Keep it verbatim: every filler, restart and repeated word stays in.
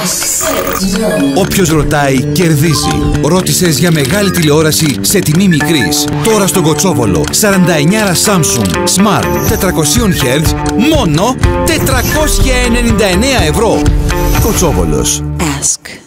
Όποιος ρωτάει, κερδίζει. Ρώτησες για μεγάλη τηλεόραση σε τιμή μικρής. Τώρα στον Κοτσόβολο, σαράντα εννιά Samsung Smart τετρακόσια χερτζ, μόνο τετρακόσια ενενήντα εννέα ευρώ. Κοτσόβολος. Ask.